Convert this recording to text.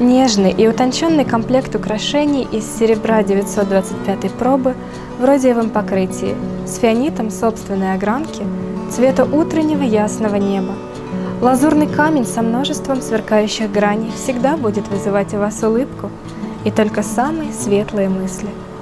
Нежный и утонченный комплект украшений из серебра 925 пробы в родиевом покрытии, с фианитом собственной огранки, цвета утреннего ясного неба. Лазурный камень со множеством сверкающих граней всегда будет вызывать у вас улыбку и только самые светлые мысли.